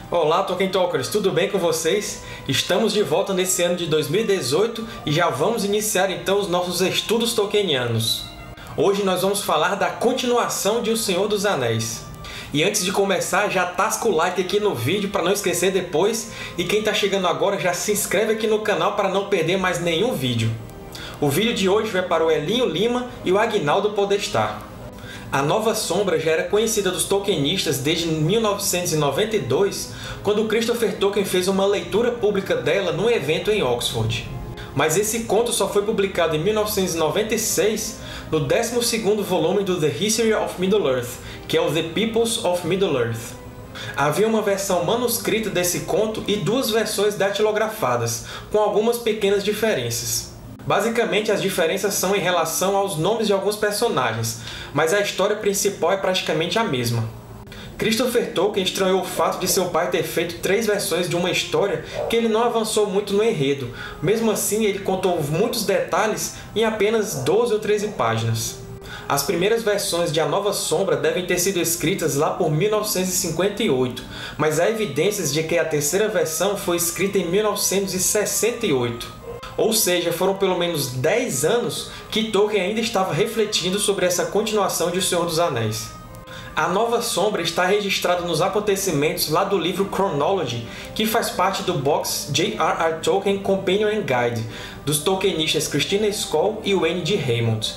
Olá, Tolkien Talkers! Tudo bem com vocês? Estamos de volta nesse ano de 2018 e já vamos iniciar então os nossos estudos tolkienianos. Hoje nós vamos falar da continuação de O Senhor dos Anéis. E antes de começar, já tasca o like aqui no vídeo para não esquecer depois, e quem está chegando agora já se inscreve aqui no canal para não perder mais nenhum vídeo. O vídeo de hoje vai para o Elinho Lima e o Agnaldo Podestar. A Nova Sombra já era conhecida dos tolkienistas desde 1992, quando Christopher Tolkien fez uma leitura pública dela num evento em Oxford. Mas esse conto só foi publicado em 1996, no 12º volume do The History of Middle-earth, que é o The Peoples of Middle-earth. Havia uma versão manuscrita desse conto e duas versões datilografadas, com algumas pequenas diferenças. Basicamente, as diferenças são em relação aos nomes de alguns personagens, mas a história principal é praticamente a mesma. Christopher Tolkien estranhou o fato de seu pai ter feito 3 versões de uma história que ele não avançou muito no enredo. Mesmo assim, ele contou muitos detalhes em apenas 12 ou 13 páginas. As primeiras versões de A Nova Sombra devem ter sido escritas lá por 1958, mas há evidências de que a terceira versão foi escrita em 1968. Ou seja, foram pelo menos 10 anos que Tolkien ainda estava refletindo sobre essa continuação de O Senhor dos Anéis. A Nova Sombra está registrada nos acontecimentos lá do livro Chronology, que faz parte do box J.R.R. Tolkien Companion and Guide, dos tolkienistas Christina Scoll e Wayne D. Raymond.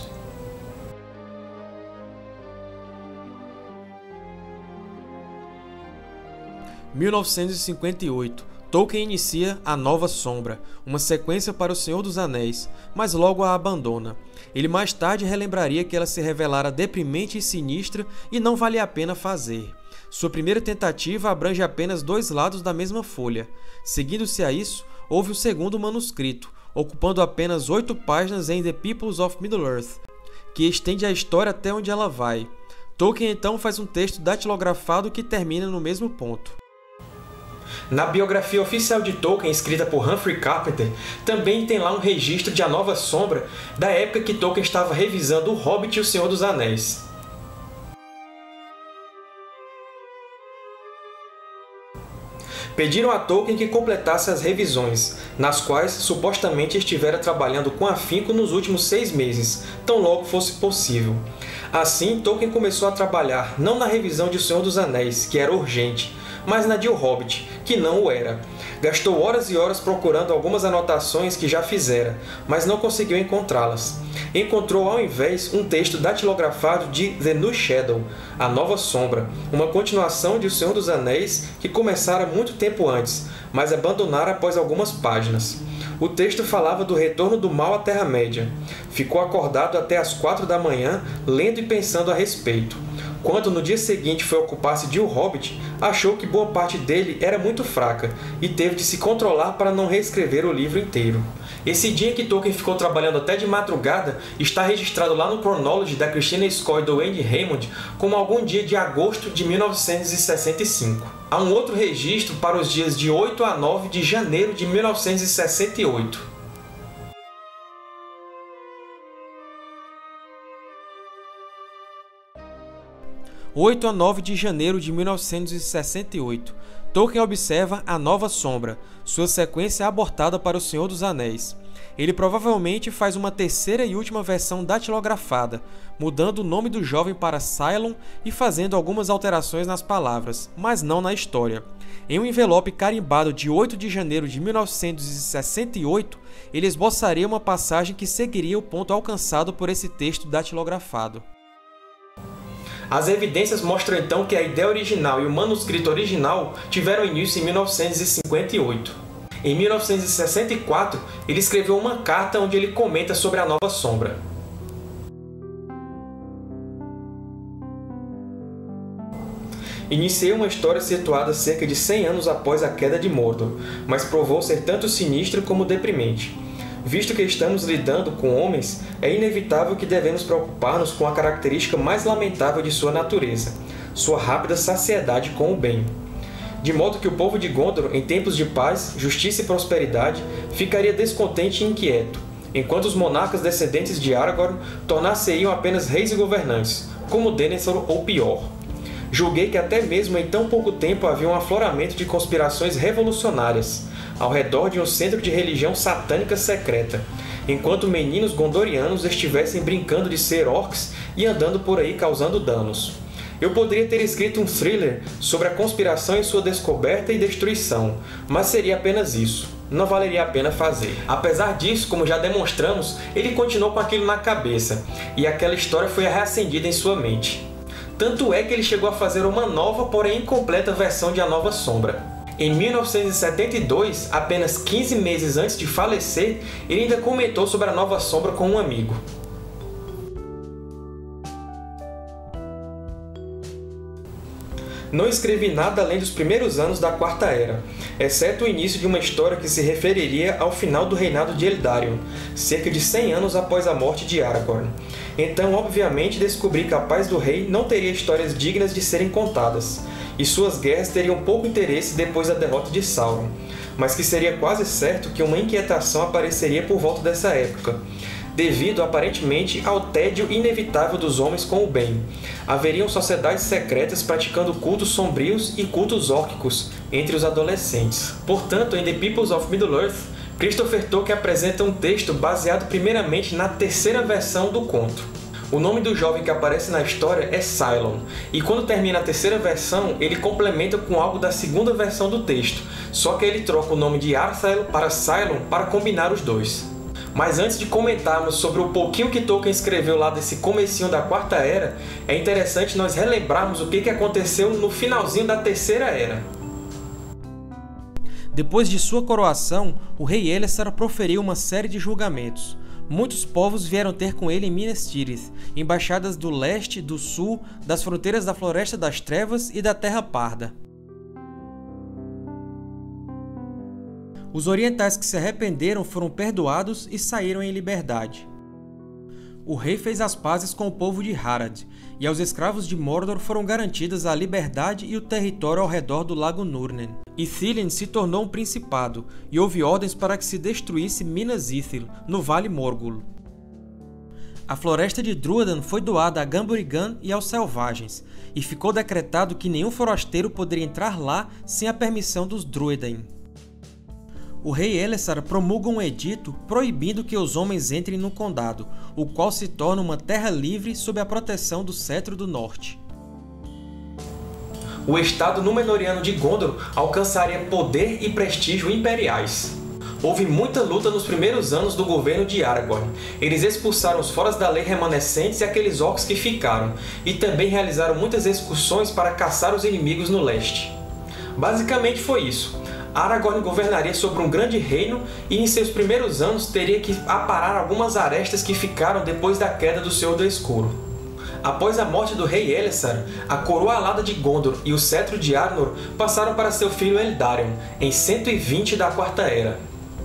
Em 1958, Tolkien inicia A Nova Sombra, uma sequência para O Senhor dos Anéis, mas logo a abandona. Ele mais tarde relembraria que ela se revelara deprimente e sinistra e não valia a pena fazer. Sua primeira tentativa abrange apenas 2 lados da mesma folha. Seguindo-se a isso, houve o segundo manuscrito, ocupando apenas 8 páginas em The Peoples of Middle-earth, que estende a história até onde ela vai. Tolkien então faz um texto datilografado que termina no mesmo ponto. Na biografia oficial de Tolkien, escrita por Humphrey Carpenter, também tem lá um registro de A Nova Sombra, da época que Tolkien estava revisando O Hobbit e O Senhor dos Anéis. Pediram a Tolkien que completasse as revisões, nas quais supostamente estivera trabalhando com afinco nos últimos 6 meses, tão logo fosse possível. Assim, Tolkien começou a trabalhar não na revisão de O Senhor dos Anéis, que era urgente, mas na de O Hobbit, que não o era. Gastou horas e horas procurando algumas anotações que já fizera, mas não conseguiu encontrá-las. Encontrou, ao invés, um texto datilografado de The New Shadow, A Nova Sombra, uma continuação de O Senhor dos Anéis que começara muito tempo antes, mas abandonara após algumas páginas. O texto falava do retorno do mal à Terra-média. Ficou acordado até às 4 da manhã, lendo e pensando a respeito. Quando no dia seguinte foi ocupar-se de O Hobbit, achou que boa parte dele era muito fraca e teve de se controlar para não reescrever o livro inteiro. Esse dia em que Tolkien ficou trabalhando até de madrugada está registrado lá no Chronology da Christina Scoll e do Wayne Raymond como algum dia de agosto de 1965. Há um outro registro para os dias de 8 a 9 de janeiro de 1968. 8 a 9 de janeiro de 1968, Tolkien observa A Nova Sombra, sua sequência abortada para O Senhor dos Anéis. Ele provavelmente faz uma terceira e última versão datilografada, mudando o nome do jovem para Cylon e fazendo algumas alterações nas palavras, mas não na história. Em um envelope carimbado de 8 de janeiro de 1968, ele esboçaria uma passagem que seguiria o ponto alcançado por esse texto datilografado. As evidências mostram então que a ideia original e o manuscrito original tiveram início em 1958. Em 1964, ele escreveu uma carta onde ele comenta sobre A Nova Sombra. Iniciei uma história situada cerca de 100 anos após a queda de Mordor, mas provou ser tanto sinistra como deprimente. Visto que estamos lidando com homens, é inevitável que devemos preocupar-nos com a característica mais lamentável de sua natureza, sua rápida saciedade com o bem. De modo que o povo de Gondor, em tempos de paz, justiça e prosperidade, ficaria descontente e inquieto, enquanto os monarcas descendentes de Aragorn tornar-se-iam apenas reis e governantes, como Denethor ou pior. julguei que até mesmo em tão pouco tempo havia um afloramento de conspirações revolucionárias, ao redor de um centro de religião satânica secreta, enquanto meninos gondorianos estivessem brincando de ser orcs e andando por aí causando danos. Eu poderia ter escrito um thriller sobre a conspiração em sua descoberta e destruição, mas seria apenas isso. Não valeria a pena fazer. Apesar disso, como já demonstramos, ele continuou com aquilo na cabeça, e aquela história foi reacendida em sua mente. Tanto é que ele chegou a fazer uma nova, porém incompleta versão de A Nova Sombra. Em 1972, apenas 15 meses antes de falecer, ele ainda comentou sobre A Nova Sombra com um amigo. Não escrevi nada além dos primeiros anos da Quarta Era, exceto o início de uma história que se referiria ao final do reinado de Eldarion, cerca de 100 anos após a morte de Aragorn. Então, obviamente, descobri que a paz do rei não teria histórias dignas de serem contadas, e suas guerras teriam pouco interesse depois da derrota de Sauron, mas que seria quase certo que uma inquietação apareceria por volta dessa época, devido, aparentemente, ao tédio inevitável dos homens com o bem. Haveriam sociedades secretas praticando cultos sombrios e cultos órquicos entre os adolescentes. Portanto, em The Peoples of Middle-earth, Christopher Tolkien apresenta um texto baseado primeiramente na terceira versão do conto. O nome do jovem que aparece na história é Cylon, e quando termina a terceira versão, ele complementa com algo da segunda versão do texto, só que ele troca o nome de Arthael para Cylon para combinar os dois. Mas antes de comentarmos sobre o pouquinho que Tolkien escreveu lá desse comecinho da Quarta Era, é interessante nós relembrarmos o que aconteceu no finalzinho da Terceira Era. Depois de sua coroação, o rei Elessar proferiu uma série de julgamentos. Muitos povos vieram ter com ele em Minas Tirith, embaixadas do leste, do sul, das fronteiras da Floresta das Trevas e da Terra Parda. Os orientais que se arrependeram foram perdoados e saíram em liberdade. O rei fez as pazes com o povo de Harad, e aos escravos de Mordor foram garantidas a liberdade e o território ao redor do Lago Nurnen. Ithilien se tornou um principado, e houve ordens para que se destruísse Minas Ithil, no Vale Morgul. A floresta de Drúadan foi doada a Gamburigan e aos Selvagens, e ficou decretado que nenhum forasteiro poderia entrar lá sem a permissão dos Druedain. O rei Elessar promulga um edito proibindo que os homens entrem no condado, o qual se torna uma terra livre sob a proteção do Cetro do Norte. O estado Númenoriano de Gondor alcançaria poder e prestígio imperiais. Houve muita luta nos primeiros anos do governo de Aragorn. Eles expulsaram os Foras da Lei remanescentes e aqueles orcs que ficaram, e também realizaram muitas excursões para caçar os inimigos no leste. Basicamente foi isso. Aragorn governaria sobre um grande reino e em seus primeiros anos teria que aparar algumas arestas que ficaram depois da queda do Senhor do Escuro. Após a morte do rei Elessar, a coroa alada de Gondor e o cetro de Arnor passaram para seu filho Eldarion, em 120 da Quarta Era.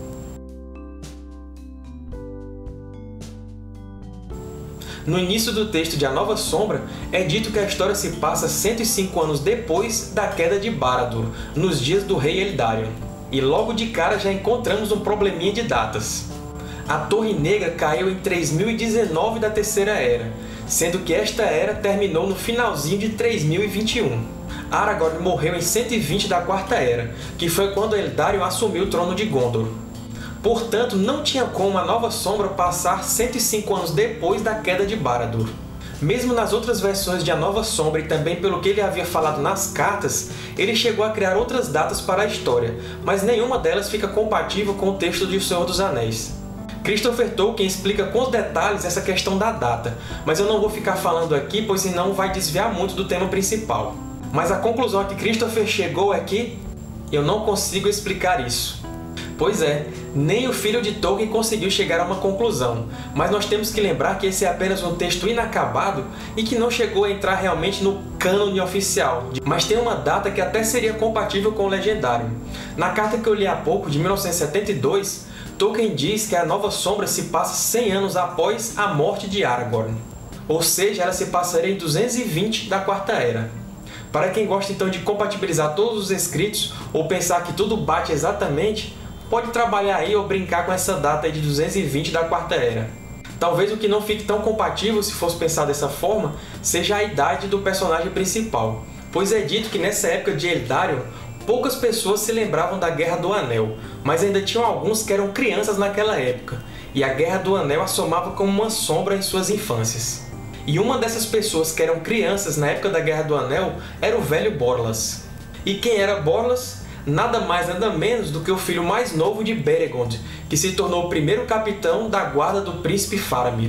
No início do texto de A Nova Sombra, é dito que a história se passa 105 anos depois da queda de Barad-dûr, nos dias do rei Eldarion. E logo de cara já encontramos um probleminha de datas. A Torre Negra caiu em 3019 da Terceira Era, sendo que esta era terminou no finalzinho de 3021. Aragorn morreu em 120 da Quarta Era, que foi quando Eldarion assumiu o trono de Gondor. Portanto, não tinha como A Nova Sombra passar 105 anos depois da queda de Barad-dûr. Mesmo nas outras versões de A Nova Sombra e também pelo que ele havia falado nas cartas, ele chegou a criar outras datas para a história, mas nenhuma delas fica compatível com o texto de O Senhor dos Anéis. Christopher Tolkien explica com detalhes essa questão da data, mas eu não vou ficar falando aqui, pois senão vai desviar muito do tema principal. Mas a conclusão a que Christopher chegou é que eu não consigo explicar isso. Pois é, nem o filho de Tolkien conseguiu chegar a uma conclusão, mas nós temos que lembrar que esse é apenas um texto inacabado e que não chegou a entrar realmente no cânone oficial, mas tem uma data que até seria compatível com o Legendário. Na carta que eu li há pouco, de 1972, Tolkien diz que A Nova Sombra se passa 100 anos após a morte de Aragorn, ou seja, ela se passaria em 220 da Quarta Era. Para quem gosta então de compatibilizar todos os escritos ou pensar que tudo bate exatamente, pode trabalhar aí ou brincar com essa data aí de 220 da Quarta Era. Talvez o que não fique tão compatível, se fosse pensar dessa forma, seja a idade do personagem principal. pois é dito que nessa época de Eldarin, poucas pessoas se lembravam da Guerra do Anel, mas ainda tinham alguns que eram crianças naquela época, e a Guerra do Anel assomava como uma sombra em suas infâncias. E uma dessas pessoas que eram crianças na época da Guerra do Anel era o velho Borlas. E quem era Borlas? Nada mais nada menos do que o filho mais novo de Beregond, que se tornou o primeiro capitão da guarda do príncipe Faramir.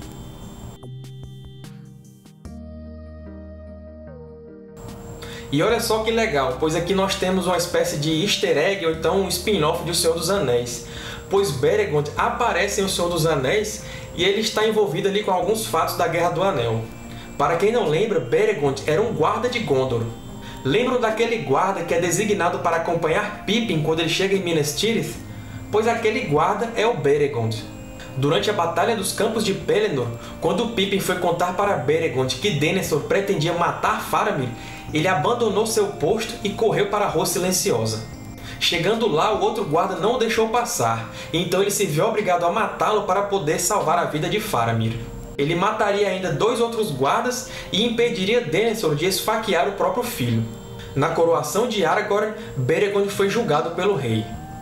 E olha só que legal, pois aqui nós temos uma espécie de easter egg, ou então um spin-off de O Senhor dos Anéis, pois Beregond aparece em O Senhor dos Anéis e ele está envolvido ali com alguns fatos da Guerra do Anel. Para quem não lembra, Beregond era um guarda de Gondor. Lembram daquele guarda que é designado para acompanhar Pippin quando ele chega em Minas Tirith? Pois aquele guarda é o Beregond. Durante a Batalha dos Campos de Pelennor, quando Pippin foi contar para Beregond que Denethor pretendia matar Faramir, ele abandonou seu posto e correu para a Rua Silenciosa. Chegando lá, o outro guarda não o deixou passar, então ele se viu obrigado a matá-lo para poder salvar a vida de Faramir. Ele mataria ainda 2 outros guardas e impediria Denethor de esfaquear o próprio filho. Na coroação de Aragorn, Beregond foi julgado pelo rei.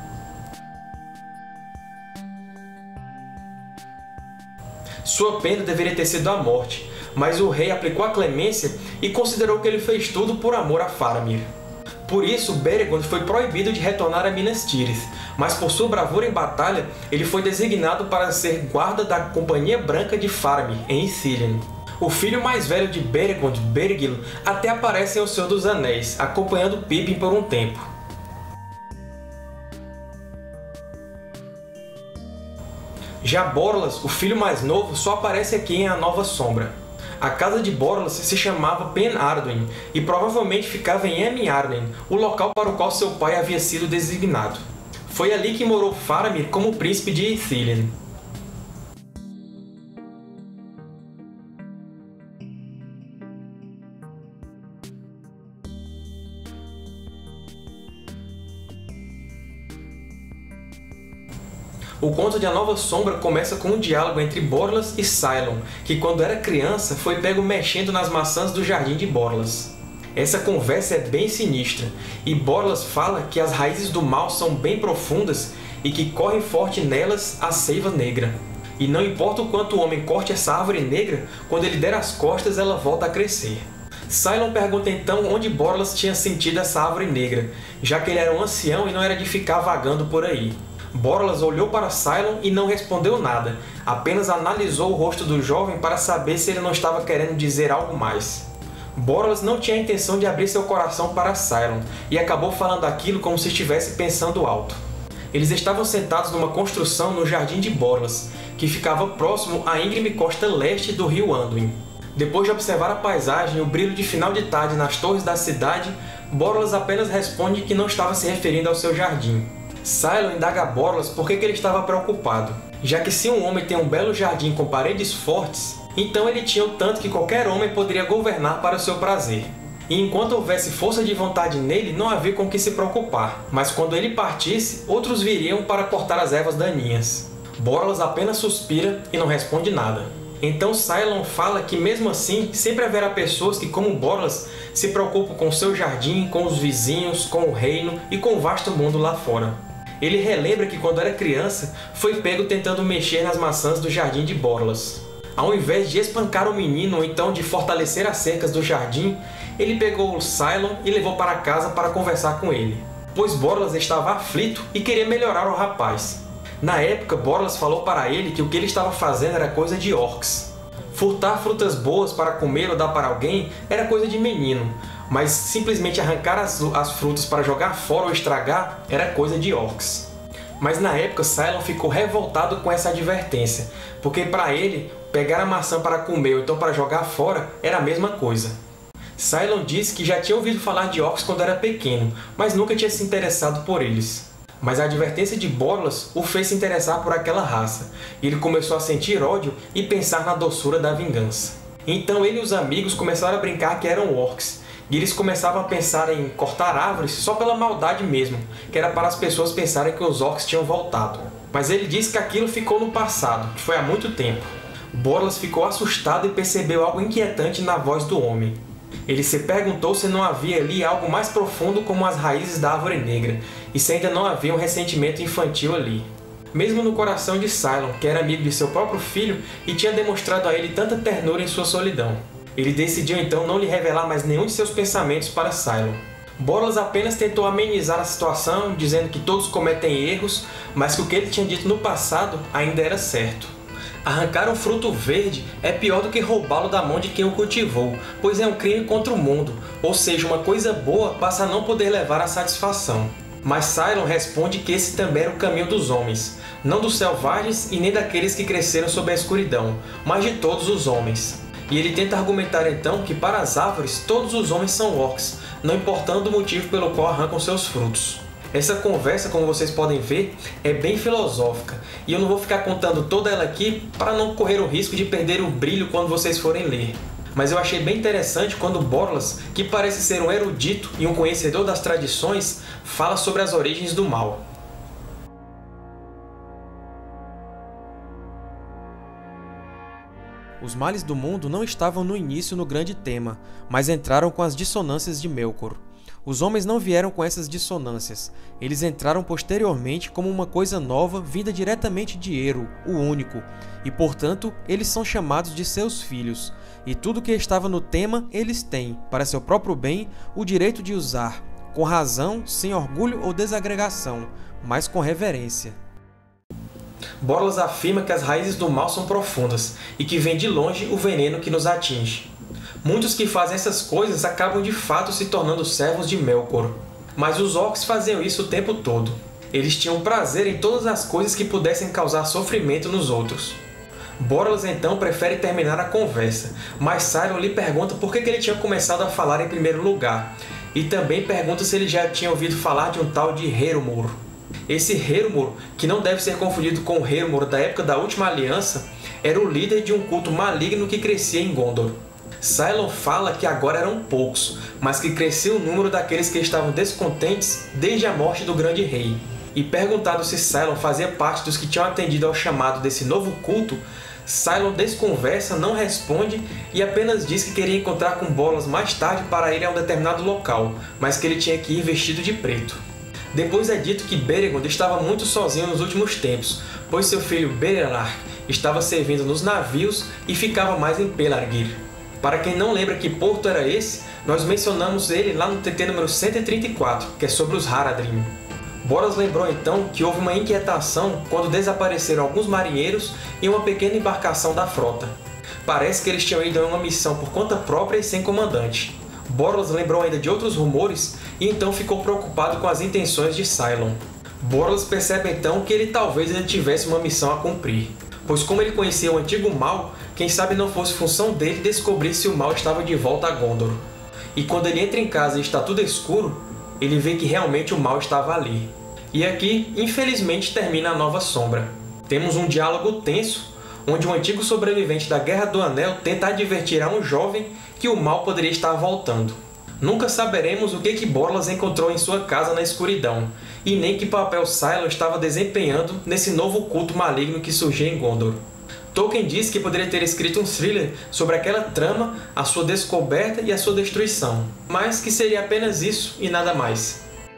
Sua pena deveria ter sido a morte, mas o rei aplicou a clemência e considerou que ele fez tudo por amor a Faramir. Por isso, Beregond foi proibido de retornar a Minas Tirith, mas por sua bravura em batalha, ele foi designado para ser guarda da Companhia Branca de Faramir, em Ithilien. O filho mais velho de Beregond, Bergil, até aparece em O Senhor dos Anéis, acompanhando Pippin por um tempo. Já Borlas, o filho mais novo, só aparece aqui em A Nova Sombra. A casa de Borlas se chamava Pen Arduin e provavelmente ficava em Emyn Arnen, o local para o qual seu pai havia sido designado. Foi ali que morou Faramir como príncipe de Ithilien. O conto de A Nova Sombra começa com um diálogo entre Borlas e Cylon, que quando era criança foi pego mexendo nas maçãs do jardim de Borlas. Essa conversa é bem sinistra, e Borlas fala que as raízes do mal são bem profundas e que corre forte nelas a seiva negra. E não importa o quanto o homem corte essa árvore negra, quando ele der as costas ela volta a crescer. Cylon pergunta então onde Borlas tinha sentido essa árvore negra, já que ele era um ancião e não era de ficar vagando por aí. Borlas olhou para Cylon e não respondeu nada, apenas analisou o rosto do jovem para saber se ele não estava querendo dizer algo mais. Borlas não tinha a intenção de abrir seu coração para Cylon, e acabou falando aquilo como se estivesse pensando alto. Eles estavam sentados numa construção no Jardim de Borlas, que ficava próximo à íngreme costa leste do rio Anduin. Depois de observar a paisagem e o brilho de final de tarde nas torres da cidade, Borlas apenas responde que não estava se referindo ao seu jardim. Cylon indaga a Borlas por que ele estava preocupado, já que se um homem tem um belo jardim com paredes fortes, então ele tinha o tanto que qualquer homem poderia governar para o seu prazer. E enquanto houvesse força de vontade nele, não havia com que se preocupar, mas quando ele partisse, outros viriam para cortar as ervas daninhas. Borlas apenas suspira e não responde nada. Então Cylon fala que mesmo assim, sempre haverá pessoas que, como Borlas, se preocupam com seu jardim, com os vizinhos, com o reino e com o vasto mundo lá fora. Ele relembra que quando era criança, foi pego tentando mexer nas maçãs do jardim de Borlas. Ao invés de espancar o menino ou então de fortalecer as cercas do jardim, ele pegou o Cylon e levou para casa para conversar com ele, pois Borlas estava aflito e queria melhorar o rapaz. Na época, Borlas falou para ele que o que ele estava fazendo era coisa de orcs. Furtar frutas boas para comer ou dar para alguém era coisa de menino, mas simplesmente arrancar as frutas para jogar fora ou estragar era coisa de orcs. Mas na época, Cylon ficou revoltado com essa advertência, porque para ele, pegar a maçã para comer ou então para jogar fora era a mesma coisa. Cylon disse que já tinha ouvido falar de orcs quando era pequeno, mas nunca tinha se interessado por eles. Mas a advertência de Borlas o fez se interessar por aquela raça, e ele começou a sentir ódio e pensar na doçura da vingança. Então ele e os amigos começaram a brincar que eram orcs, e eles começavam a pensar em cortar árvores só pela maldade mesmo, que era para as pessoas pensarem que os orcs tinham voltado. Mas ele disse que aquilo ficou no passado, que foi há muito tempo. Borlas ficou assustado e percebeu algo inquietante na voz do homem. Ele se perguntou se não havia ali algo mais profundo como as raízes da Árvore Negra, e se ainda não havia um ressentimento infantil ali. Mesmo no coração de Cylon, que era amigo de seu próprio filho e tinha demonstrado a ele tanta ternura em sua solidão. Ele decidiu então não lhe revelar mais nenhum de seus pensamentos para Cylon. Borlas apenas tentou amenizar a situação, dizendo que todos cometem erros, mas que o que ele tinha dito no passado ainda era certo. Arrancar um fruto verde é pior do que roubá-lo da mão de quem o cultivou, pois é um crime contra o mundo, ou seja, uma coisa boa passa a não poder levar à satisfação. Mas Cylon responde que esse também era o caminho dos homens, não dos selvagens e nem daqueles que cresceram sob a escuridão, mas de todos os homens. E ele tenta argumentar então que para as árvores todos os homens são orcs, não importando o motivo pelo qual arrancam seus frutos. Essa conversa, como vocês podem ver, é bem filosófica, e eu não vou ficar contando toda ela aqui para não correr o risco de perder o brilho quando vocês forem ler. Mas eu achei bem interessante quando Borlas, que parece ser um erudito e um conhecedor das tradições, fala sobre as origens do mal. Os males do mundo não estavam no início no grande tema, mas entraram com as dissonâncias de Melkor. Os homens não vieram com essas dissonâncias, eles entraram posteriormente como uma coisa nova vinda diretamente de Eru, o Único, e portanto eles são chamados de seus filhos, e tudo que estava no tema eles têm, para seu próprio bem, o direito de usar, com razão, sem orgulho ou desagregação, mas com reverência. Borlas afirma que as raízes do mal são profundas, e que vem de longe o veneno que nos atinge. Muitos que fazem essas coisas acabam de fato se tornando servos de Melkor. Mas os orcs faziam isso o tempo todo. Eles tinham prazer em todas as coisas que pudessem causar sofrimento nos outros. Borlas então prefere terminar a conversa, mas Cylon lhe pergunta por que ele tinha começado a falar em primeiro lugar, e também pergunta se ele já tinha ouvido falar de um tal de Herumor. Esse Herumor, que não deve ser confundido com o Herumor da época da Última Aliança, era o líder de um culto maligno que crescia em Gondor. Cylon fala que agora eram poucos, mas que cresceu o número daqueles que estavam descontentes desde a morte do Grande Rei. E perguntado se Cylon fazia parte dos que tinham atendido ao chamado desse novo culto, Cylon desconversa, não responde e apenas diz que queria encontrar com Borlas mais tarde para ir a um determinado local, mas que ele tinha que ir vestido de preto. Depois é dito que Beregond estava muito sozinho nos últimos tempos, pois seu filho Berenarc estava servindo nos navios e ficava mais em Pelargir. Para quem não lembra que porto era esse, nós mencionamos ele lá no TT número 134, que é sobre os Haradrim. Borlas lembrou então que houve uma inquietação quando desapareceram alguns marinheiros em uma pequena embarcação da frota. Parece que eles tinham ido em uma missão por conta própria e sem comandante. Borlas lembrou ainda de outros rumores e então ficou preocupado com as intenções de Cylon. Borlas percebe então que ele talvez ainda tivesse uma missão a cumprir, pois como ele conhecia o antigo mal, quem sabe não fosse função dele descobrir se o mal estava de volta a Gondor. E quando ele entra em casa e está tudo escuro, ele vê que realmente o mal estava ali. E aqui, infelizmente, termina a Nova Sombra. Temos um diálogo tenso, onde um antigo sobrevivente da Guerra do Anel tenta advertir a um jovem que o mal poderia estar voltando. Nunca saberemos o que Borlas encontrou em sua casa na escuridão, e nem que papel Cylon estava desempenhando nesse novo culto maligno que surgia em Gondor. Tolkien diz que poderia ter escrito um thriller sobre aquela trama, a sua descoberta e a sua destruição, mas que seria apenas isso e nada mais.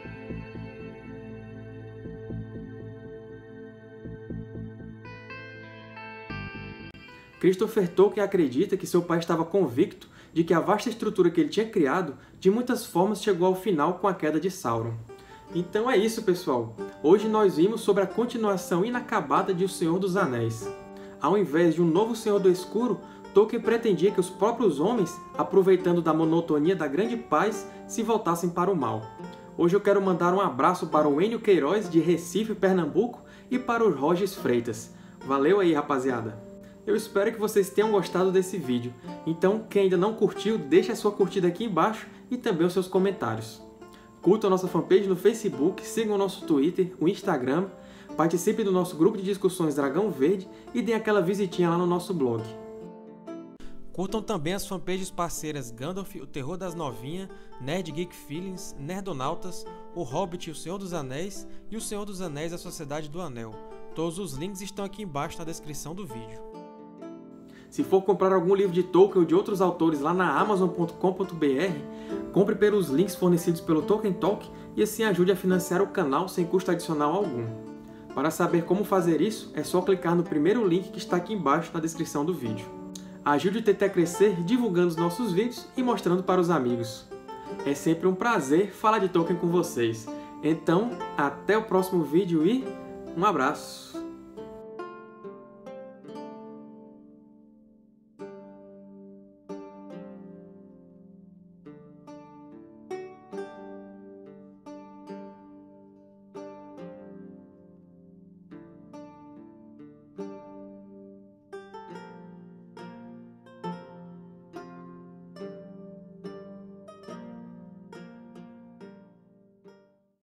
Christopher Tolkien acredita que seu pai estava convicto de que a vasta estrutura que ele tinha criado, de muitas formas chegou ao final com a queda de Sauron. Então é isso, pessoal! Hoje nós vimos sobre a continuação inacabada de O Senhor dos Anéis. Ao invés de um novo Senhor do Escuro, Tolkien pretendia que os próprios homens, aproveitando da monotonia da grande paz, se voltassem para o mal. Hoje eu quero mandar um abraço para o Enio Queiroz, de Recife, Pernambuco, e para o Rogers Freitas. Valeu aí, rapaziada! Eu espero que vocês tenham gostado desse vídeo. Então, quem ainda não curtiu, deixe a sua curtida aqui embaixo e também os seus comentários. Curtam a nossa fanpage no Facebook, sigam o nosso Twitter, o Instagram, participe do nosso grupo de discussões Dragão Verde e deem aquela visitinha lá no nosso blog. Curtam também as fanpages parceiras Gandalf, o Terror das Novinhas, Nerd Geek Feelings, Nerdonautas, o Hobbit e o Senhor dos Anéis e o Senhor dos Anéis e a Sociedade do Anel. Todos os links estão aqui embaixo na descrição do vídeo. Se for comprar algum livro de Tolkien ou de outros autores lá na Amazon.com.br, compre pelos links fornecidos pelo Tolkien Talk e assim ajude a financiar o canal sem custo adicional algum. Para saber como fazer isso, é só clicar no primeiro link que está aqui embaixo na descrição do vídeo. Ajude o TT a crescer divulgando os nossos vídeos e mostrando para os amigos. É sempre um prazer falar de Tolkien com vocês. Então, até o próximo vídeo e um abraço!